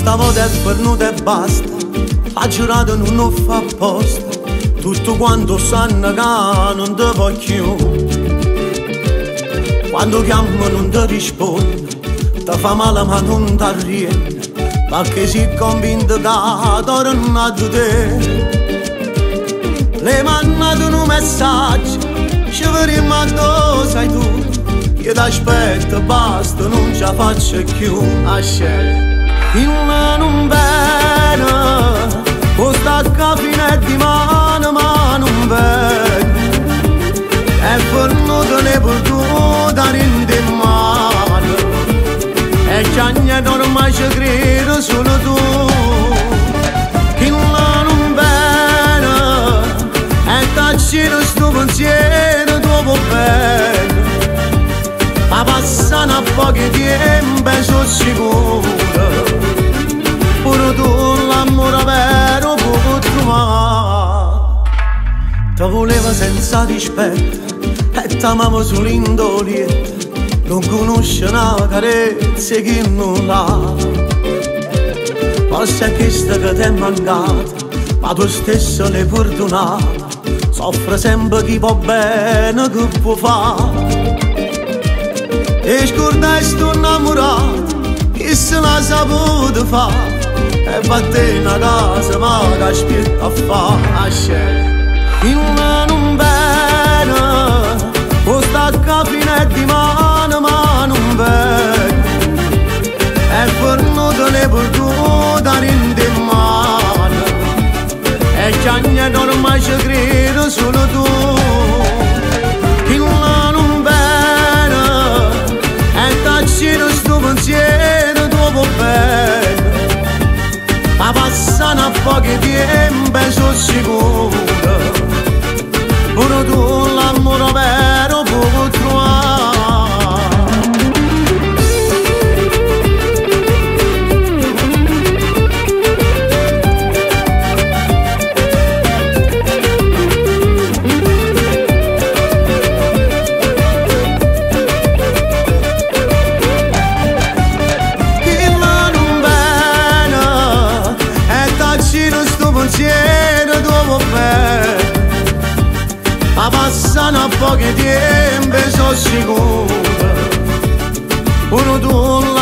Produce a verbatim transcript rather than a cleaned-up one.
stavolta è venuto e basta, ha giurato non lo fa apposta, tutto quanto sanno che non ti voglio. Quando chiamo non ti rispondo, ti fa male ma non ti arrivi, perché sei convinto che torno a te. Le mandato un messaggio, ci vedremo addosso sei tu, io ti aspetto, basta, non ce la faccio più. Il non viene, o stacca fine di mano ma non viene, è venuto ne perduta in mano, e c'è ormai ci credo solo tu. Il non viene, e taccino sto pensiero dopo bene, ma passano a pochi tempi e sono sicuro, pure tu l'amore vero puoi trovare. Ti volevo senza rispetto e ti amavo solo in dolietto, non conosce una carezza che non ha. Forse è questa che ti è mancata, ma tu stesso l'hai perdonata, soffre sempre chi va bene che può fare. E scordai sto innamorato, che se l'ha saputo fare, e vattene a casa ma che aspetta a fare. Il non viene, o stacca fine di mano ma non viene, è venuto ne perduta in mano, e c'è ormai ci credo solo tu. Il non viene, e taccino sto pensiero dopo bene, ma passano a pochi tempi e sono sicuro, pure tu l'amore vero puoi trovare. Ma passano a pochi tempi, sono sicuro, uno tu